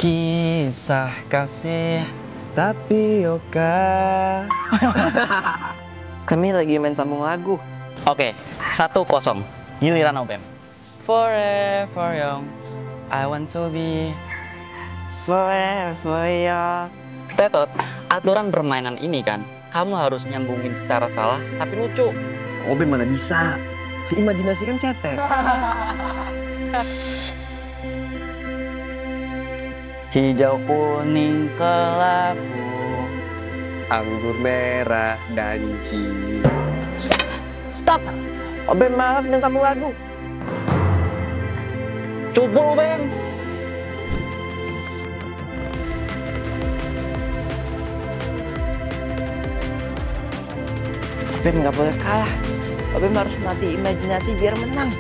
Kisah kasih tapioka. Kami lagi main sambung lagu. Oke, 1-0. Giliran Obem. Forever young, I want to be. Forever young. Tetot, aturan permainan ini kan, kamu harus nyambungin secara salah tapi lucu. Obem mana bisa? Imajinasi kan cetek. Hijau kuning kelabu, Anggur merah dan ciu. stop. Obem malas main sambung lagu. Cubul Obem. Obem nggak boleh kalah. Obem harus melatih imajinasi biar menang.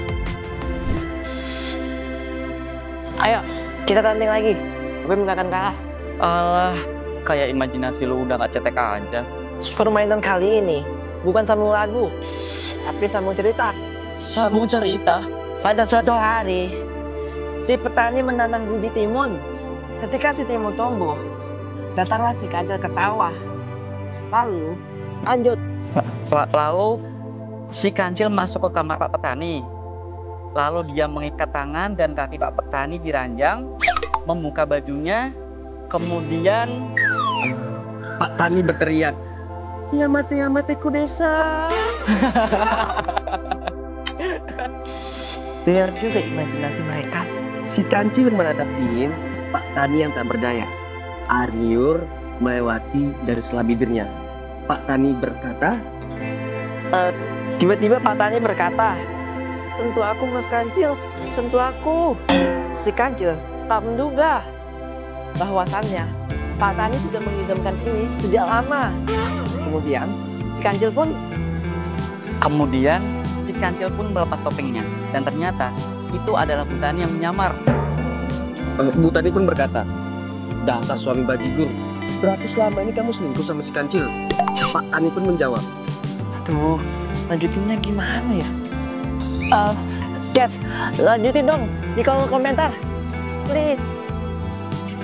Ayo, kita tanding lagi. Obem nggak akan kalah. Alah, kayak imajinasi lu udah gak cetek aja. Permainan kali ini bukan sambung lagu, tapi sambung cerita. Sambung cerita. Pada suatu hari, si petani menanam biji timun. Ketika si timun tumbuh, datanglah si kancil ke sawah. Lalu, lanjut. Lalu si kancil masuk ke kamar Pak Petani. Lalu dia mengikat tangan dan kaki Pak Petani diranjang, membuka bajunya. Kemudian Pak Tani berteriak, "Ya mati ku desa." Biar juga imajinasi mereka. Si kancil menghadapi Pak Tani yang tak berdaya. Ariur melewati dari sela bibirnya. Pak Tani berkata, tiba-tiba Pak Tani berkata, "Tentu aku, Mas Kancil, tentu aku." Si kancil tak menduga bahwasannya Pak Tani sudah mengidamkan ini sejak lama. Kemudian si kancil pun melepas topengnya, dan ternyata itu adalah Bu Tani yang menyamar. Bu Tani pun berkata, "Dasar suami bajigur, berarti selama ini kamu selingkuh sama si kancil?" Pak Tani pun menjawab, "Aduh, lanjutinnya gimana ya?" Guys, lanjutin dong di kolom komentar, please.